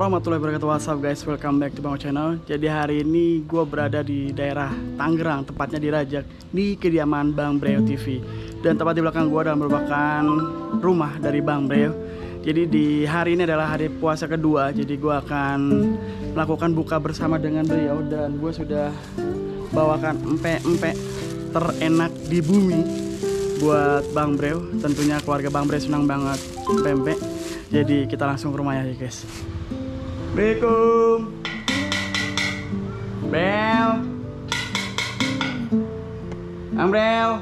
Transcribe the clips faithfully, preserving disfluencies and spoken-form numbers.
warahmatullahi wabarakatuh. What's up guys, welcome back to Bang Channel. Jadi hari ini gue berada di daerah Tangerang, tepatnya di Rajak, di kediaman Bang Breo T V. Dan tepat di belakang gue adalah merupakan rumah dari Bang Breo. Jadi di hari ini adalah hari puasa kedua, jadi gue akan melakukan buka bersama dengan beliau. Dan gue sudah bawakan empek-empek terenak di bumi buat Bang Breo. Tentunya keluarga Bang Breo senang banget empek-empek. Jadi kita langsung ke rumahnya ya guys. Assalamualaikum Bel, Bang Breo.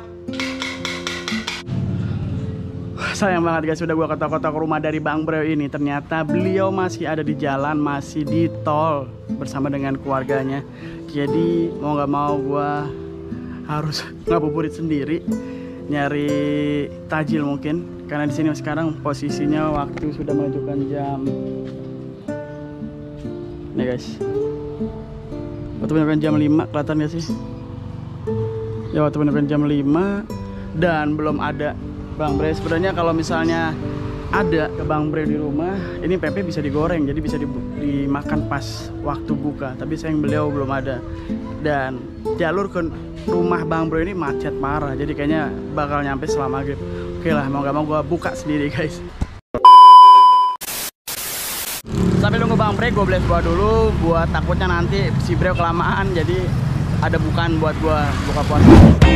Sayang banget guys, sudah gua ketok-ketok rumah dari Bang Breo ini. Ternyata beliau masih ada di jalan, masih di tol bersama dengan keluarganya. Jadi mau gak mau gua harus ngabuburit sendiri, nyari tajil mungkin. Karena di sini sekarang posisinya waktu sudah menunjukkan jam. Nih guys, waktu menunjukkan jam lima, kelihatan gak sih? Ya waktu menunjukkan jam lima dan belum ada Bang Breo. Sebenarnya kalau misalnya ada ke Bang Breo di rumah, ini pempek bisa digoreng, jadi bisa dimakan pas waktu buka. Tapi sayang beliau belum ada. Dan jalur ke rumah Bang Breo ini macet parah, jadi kayaknya bakal nyampe setelah maghrib. Oke lah, mau gak mau gue buka sendiri guys. Sambil nunggu Bang Breo, gue beli buah dulu. Buat takutnya nanti si Breo kelamaan, jadi ada bukaan buat gue buka puasa.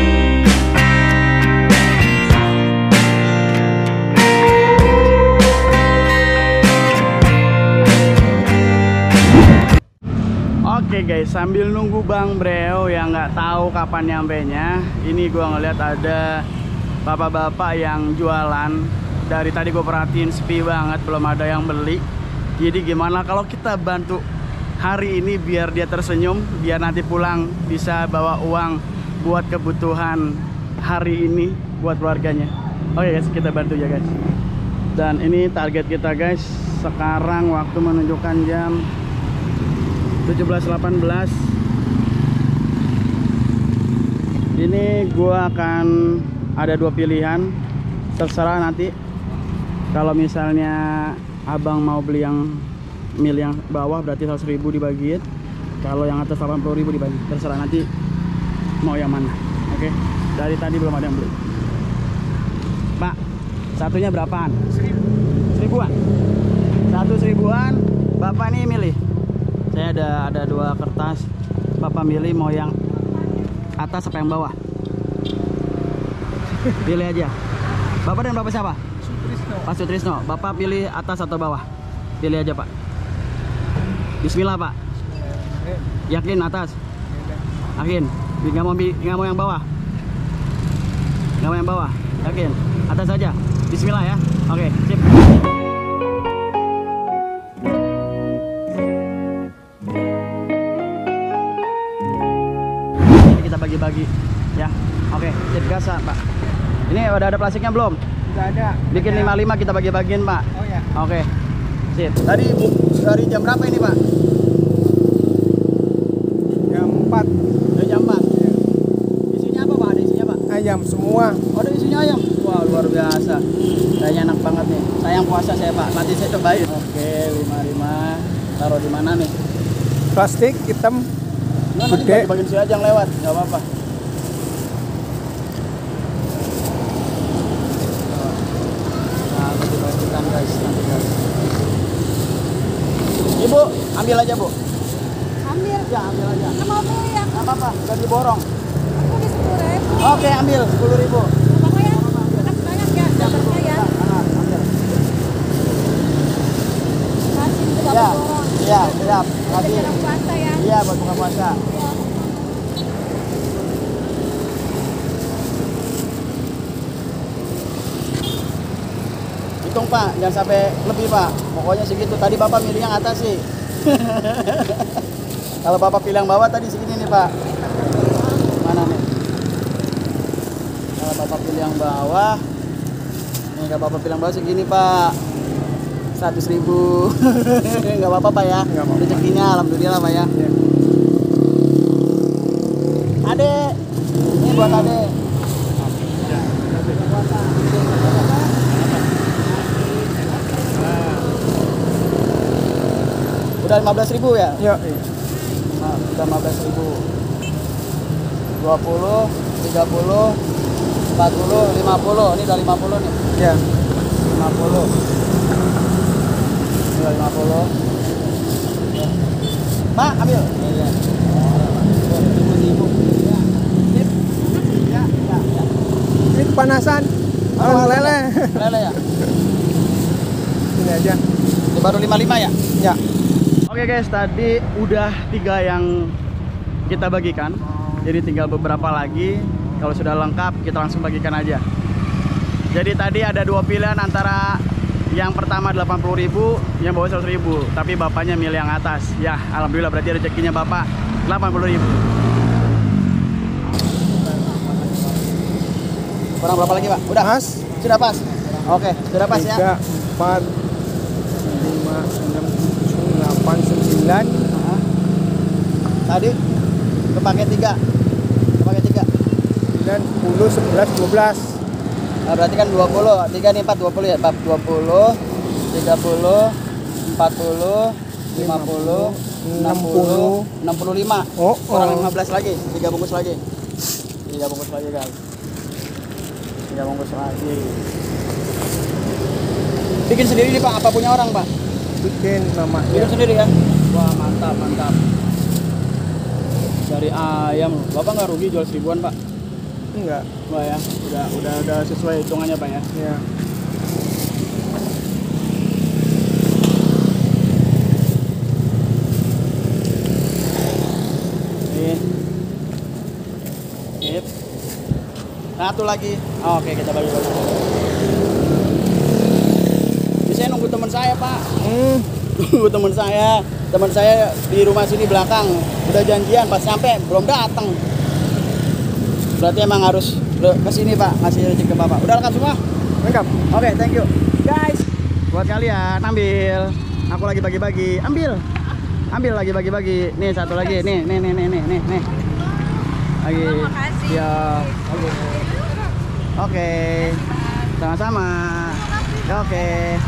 Oke guys, sambil nunggu Bang Breo yang nggak tahu kapan nyampenya, ini gue ngeliat ada bapak-bapak yang jualan. Dari tadi gue perhatiin sepi banget, belum ada yang beli. Jadi gimana kalau kita bantu hari ini biar dia tersenyum, biar nanti pulang bisa bawa uang buat kebutuhan hari ini buat keluarganya. Oke guys, kita bantu ya guys. Dan ini target kita guys. Sekarang waktu menunjukkan jam tujuh belas delapan belas. Ini gua akan ada dua pilihan, terserah nanti. Kalau misalnya abang mau beli yang mil yang bawah berarti seratus ribu dibagiin. Kalau yang atas delapan puluh ribu dibagi. Terserah nanti mau yang mana. Oke. Dari tadi belum ada yang beli. Pak, satunya berapaan? Seribu. Seribuan. Satu seribuan. Bapak ini milih. Saya ada ada dua kertas. Bapak milih mau yang atas apa yang bawah? Pilih aja. Bapak dan Bapak siapa? Sutrisno. Pak Sutrisno. Bapak pilih atas atau bawah? Pilih aja Pak. Bismillah Pak. Yakin atas? Yakin? Nggak mau nggak mau yang bawah? Nggak mau yang bawah? Yakin? Atas saja. Bismillah ya. Oke, sip. Bagi-bagi ya. Oke, sip gas Pak. Ini udah ada plastiknya belum? Sudah ada. Bikin lima puluh lima kita bagi-bagiin Pak. Oh ya. Oke. Sip. Tadi Bu, dari jam berapa ini Pak? Jam empat. Dari jam empat. Ya. Isinya apa Pak? Ada isinya Pak? Ayam semua. Oh, ada isinya ayam. Wah, luar biasa. Kayaknya enak banget nih. Sayang puasa saya Pak. Nanti saya cobain. Oke, lima puluh lima. Taruh di mana nih? Plastik hitam. Nah, nanti bagi-bagiin si Ajang lewat, nggak apa-apa. Nah, bagi-bagikan guys, nanti guys. Ibu, ambil aja Bu. Ambil? Ya, ambil aja. Nggak mau beli ya? Nggak apa-apa, udah diborong. Aku di sepuluh ribu. Oke, ambil sepuluh ribu. Bapak ya? Makasih banyak ya, dapatnya ya. Nah, ambil. Kasih itu Ya, bapak borong. iya, siap. Udah Kasih. jarang puasa ya. Iya, buat buka puasa. Ya. Hitung Pak, jangan sampai lebih Pak. Pokoknya segitu. Tadi Bapak milih yang atas sih. Kalau Bapak pilih yang bawah tadi segini nih Pak. Mana nih? Kalau Bapak pilih yang bawah, nih kalau Bapak pilih yang bawah segini Pak. Seratus ribu. Nggak apa-apa Pak ya. Rezekinya alhamdulillah Pak ya. Ya. Ade, ini buat Ade. Udah lima belas ribu ya? Ya, iya. Nah, udah lima belas ribu. dua puluh, tiga puluh, empat puluh, lima puluh. Ini udah lima puluh nih. Ya. lima puluh. Ini udah lima puluh. Pak, ambil. Iya. Ibu-ibu. Ya. Sip. Ya, ya, ya. Ini kepanasan. Oh, lele. Lele ya? Ini aja. Ini baru lima puluh lima ya? Ya. Oke guys, tadi udah tiga yang kita bagikan. Jadi tinggal beberapa lagi. Kalau sudah lengkap, kita langsung bagikan aja. Jadi tadi ada dua pilihan antara yang pertama delapan puluh ribu, yang bawah seratus ribu. Tapi bapaknya milih yang atas. Ya, alhamdulillah berarti rezekinya bapak delapan puluh ribu. Kurang berapa lagi, Pak? Udah? Pas. Sudah pas? Oke, sudah pas ya? tiga, empat, lima, enam, tujuh, delapan, sembilan. Nah. Tadi kepake tiga. Kepake tiga. sembilan, sepuluh, sebelas, dua belas. Nah, berarti kan dua puluh. tiga nih empat, dua puluh ya? dua puluh, tiga puluh, empat puluh, lima puluh, enam puluh, enam puluh lima. Oh, Kurang oh. lima belas lagi. tiga bungkus lagi. tiga bungkus lagi, guys. tiga bungkus lagi. Bikin sendiri nih, Pak. Apa punya orang, Pak? Bikin namanya. Bikin sendiri ya? Wah, mantap, mantap. Dari ayam. Bapak nggak rugi jual seribuan, Pak? Enggak. Wah ya, udah udah udah sesuai hitungannya, Pak ya. Ya. Ini. Sip. Satu lagi. Oh, oke, kita bagi-bagi. Ini saya nunggu teman saya, Pak. Hmm. Nunggu teman saya. Teman saya di rumah sini belakang. Udah janjian, pas sampai belum datang. Berarti emang harus ke sini, Pak, ngasih rezeki ke Bapak. Udah lengkap semua? Lengkap. Oke, thank you. Guys, buat kalian ambil. Aku lagi bagi-bagi. Ambil. Ambil lagi bagi-bagi. Nih satu lagi. Nih, nih, nih, nih, nih, nih, nih. Lagi. Makasih. Ya. Oke. Oke. Sama-sama. Ya, oke.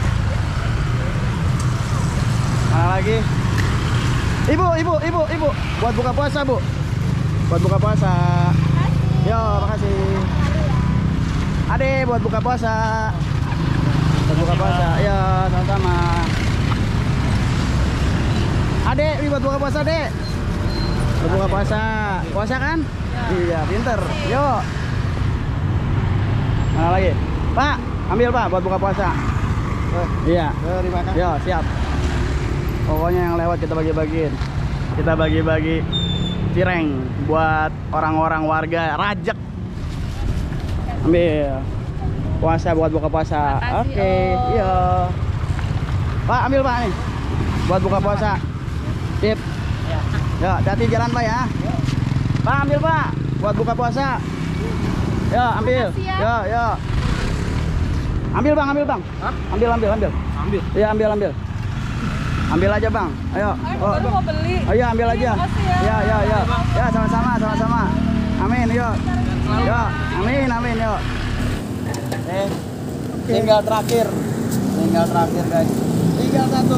Mana lagi? Ibu, ibu, ibu, ibu. Buat buka puasa, Bu. Buat buka puasa. Yo, makasih. Ade buat buka puasa. Buat buka puasa. Yo, sama-sama. Ade, ini buat buka puasa, Dek. Buat buka puasa. Puasa kan? Iya, pinter. Yo. Mana lagi? Pak, ambil, Pak, buat buka puasa. Iya. Terima kasih. Yo, siap. Pokoknya yang lewat kita bagi-bagiin. Kita bagi-bagi cireng buat orang-orang warga Rajek. Ambil. Puasa buat buka puasa. Oke, okay. Iya. Pak, ambil, Pak, nih. Buat buka puasa. Sip. Ya, hati jalan, Pak ya. Pak, ambil, Pak. Buat buka puasa. Ya, ambil. Ya, ya. Ambil, Bang, ambil, Bang. Ambil, ambil, ambil. Ambil. Iya, ambil, ambil. Ambil aja, Bang. Ayo. Ayo, baru mau beli. Ayo, ambil aja. Makasih ya. Ya, ya, ya. Ya, sama-sama, sama-sama. Amin, yuk. Ya, amin, amin, yuk. Eh, tinggal terakhir. Tinggal terakhir, guys. Tinggal satu.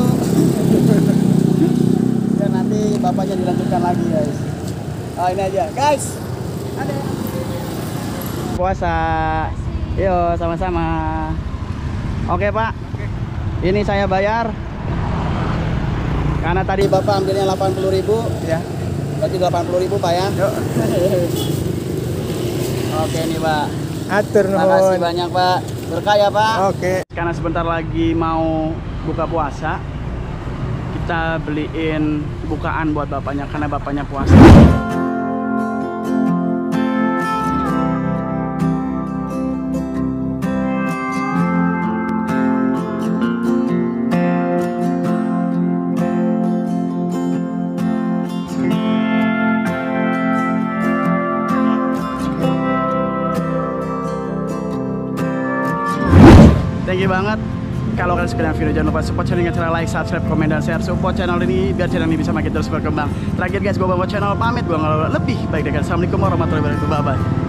Ya, nanti bapaknya dilanjutkan lagi, guys. Oh, ini aja. Guys. Ada. Puasa. Yuk, sama-sama. Oke, Pak. Ini saya bayar. Karena tadi Bapak ambilnya delapan puluh ribu, Ya. berarti delapan puluh ribu, Pak ya. Yuk. Oke nih, Pak. Atur Terima kasih nuhun. banyak, Pak. Berkah ya, Pak. Oke. Karena sebentar lagi mau buka puasa, kita beliin bukaan buat bapaknya karena bapaknya puasa. Thank you banget. Kalau kalian suka dengan video, jangan lupa support channel dengan cara like, subscribe, komen, dan share. Support channel ini biar channel ini bisa makin terus berkembang. Terakhir guys, gue bawa channel pamit. Gue nggak lebih baik dengan. Assalamualaikum warahmatullahi wabarakatuh. Bye bye.